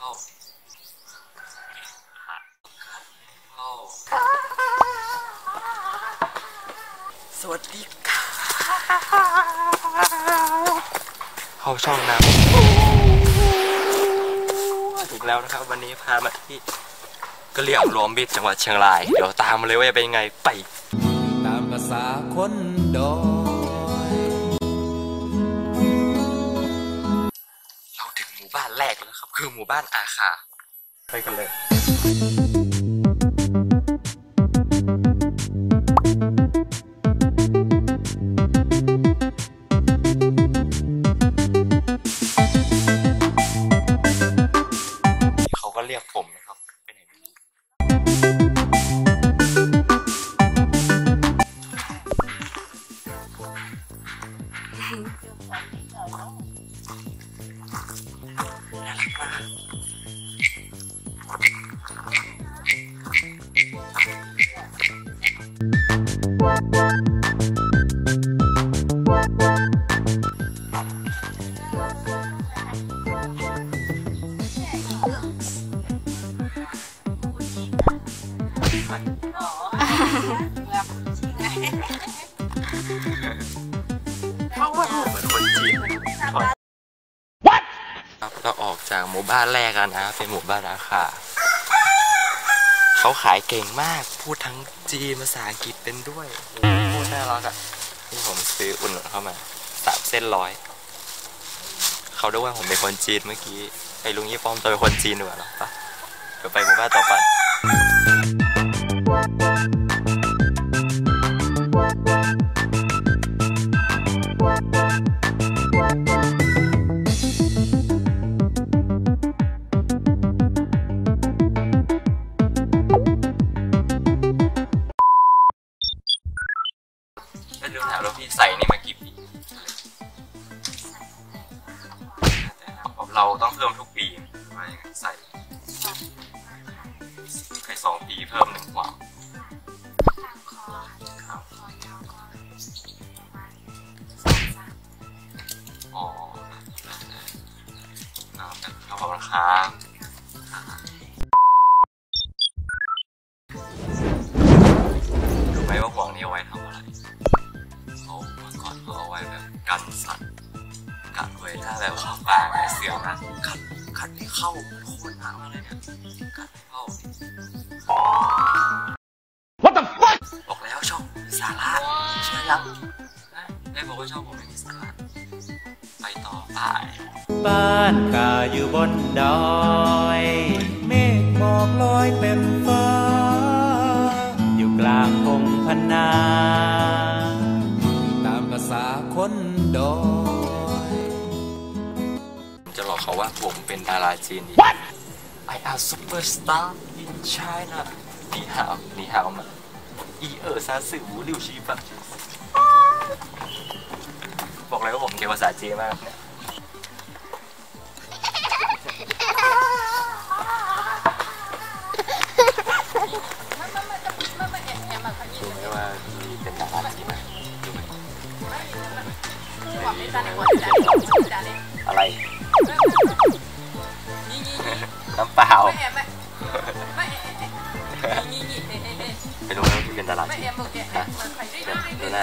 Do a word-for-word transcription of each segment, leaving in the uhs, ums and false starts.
าสวัสดีค่ะเข้าช่องน้ำถึงแล้วนะครับวันนี้พามาที่กะเหรี่ยงรวมมิตรจังหวัดเชียงรายเดี๋ยวตามมาเลยว่าจะเป็นยังไงไปตามภาษาคนดอยเราถึงหมู่บ้านแรกแล้วครับคือหมู่บ้านอาคาไปกันเลยเขาก็เรียกผมนะครับไปไหนไม่รู้น่ารักมากเหมือนคนจีนครับเราออกจากหมู่บ้านแรกกันนะเป็นหมู่บ้านราคาเขาขายเก่งมากพูดทั้งจีนภาษาอังกฤษเป็นด้วยพูดน่ารักอ่ะที่ผมซื้ออุ่นเข้ามาสามเส้นร้อยเขาด้วยว่าผมเป็นคนจีนเมื่อกี้ไอ้ลุงยี่ป้อมตัวเป็นคนจีนด้วยหรอปะเดี๋ยวไปหมู่บ้านต่อไปแล้วดูถามว่าพี่ใส่นี่มากี่ปีเราต้องเพิ่มทุกปีว่าอย่างนั้นใส่ใส่สองปีเพิ่มหนึ่งกว่าอ๋อขอบคุณครับรู้ไหมว่าห่วงนี้เอาไว้ทำอะไรเขาเมื่อก่อนเขาเอาไว้แบบกันสัตว์กันไว้ถ้าแบบของปลาเสือนะกัดกัดไม่เข้าโคตรหนาวเลยเนี่ยกัดไม่เข้า What the fuck บอกแล้วชอบสาระเชื่อยังได้บอกว่าชอบผมไม่มีสาระไปต่อไปบ้านกาอยู่บนดอยเมฆหมอกลอยเต็มฟ้าอยู่กลางพงพนาตามภาษาคนดอยจะบอกเขาว่าผมเป็นดาราจีนดี I am superstar in China นี่ฮาวนี่ฮาวมาอีเออซาสึวูริวชีฟะบอกเลยว่าผมเก่งภาษาจีนมากเนี่ยรู้ไหมว่าพี่เป็นดาราจีนไหมอะไรน้ำเปล่าไม่รู้ว่าพี่เป็นดาราจีนนะดูหน้า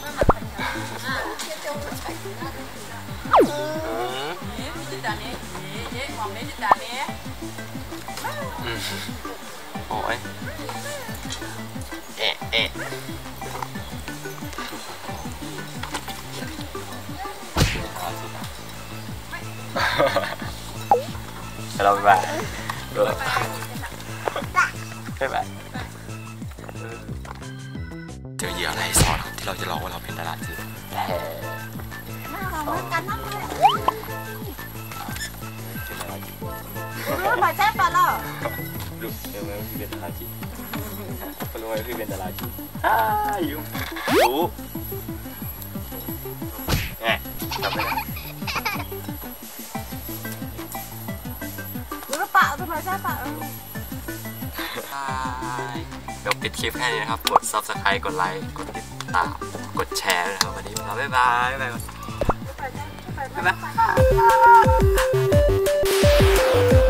โอ้ยเอ๊ะเอ๊ะเราไปบ้านไปบ้านเจอเหยื่ออะไรสอนที่เราจะลองว่าเราเป็นดาราจีนแฮ่รู้ไหมใช่ปะล่ะรู้เดี๋ยวไหมว่าพี่เป็นดาราจีนรู้ไหมพี่เป็นดาราจีนอ้ายุ่งรู้แง่จำไม่ได้รู้ปะรู้ไหมใช่ปะเดี๋ยวปิดคลิปแค่นี้นะครับกด ซับสไครบ์ กดไลค์กดติดตามกดแชร์นะครับวันนี้เราบ๊ายบายบ๊ายบายบ๊ายบาย